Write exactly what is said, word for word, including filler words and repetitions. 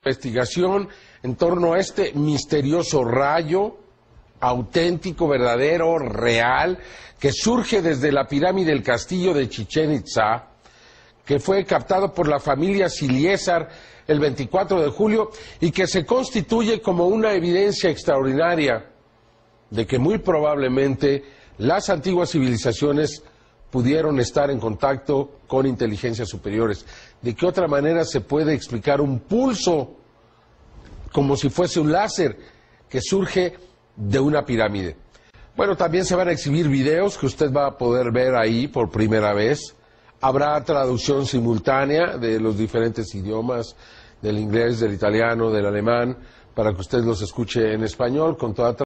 Investigación en torno a este misterioso rayo auténtico, verdadero, real, que surge desde la pirámide del castillo de Chichén Itzá, que fue captado por la familia Siliésar el veinticuatro de julio y que se constituye como una evidencia extraordinaria de que muy probablemente las antiguas civilizaciones pudieron estar en contacto con inteligencias superiores. ¿De qué otra manera se puede explicar un pulso como si fuese un láser que surge de una pirámide? Bueno, también se van a exhibir videos que usted va a poder ver ahí por primera vez. Habrá traducción simultánea de los diferentes idiomas, del inglés, del italiano, del alemán, para que usted los escuche en español con toda